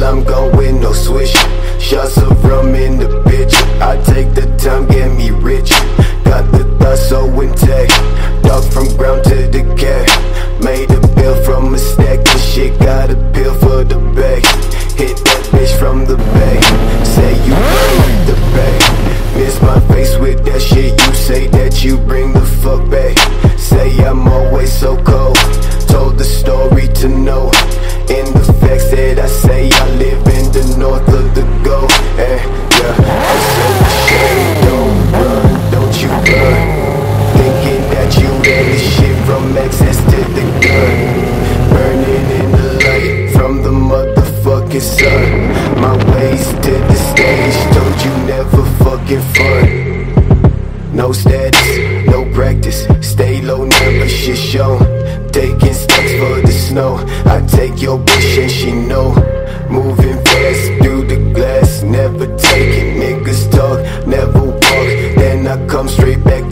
I'm going, no swish. Shots of rum in the bitch. I take the time, get me rich. Got the thoughts so intact. Dog from ground to decay. Made a bill from a stack. This shit got a pill for the bag. Hit that bitch from the back. Say you bring the bag. Miss my face with that shit. You say that you bring the fuck back. Say I'm always so cold. Told the story to know. In the facts that I say, I live in the north of the gold. And yeah, I said shit, don't run, don't you run. Thinking that you had the shit from access to the gun. Burning in the light from the motherfucking sun. My ways to the stage, told you never fucking fun. No status, no practice, stay low, never shit shown. Taking steps for the snow. I take your bitch and she know. Moving fast through the glass, never take it. Niggas talk, never walk. Then I come straight back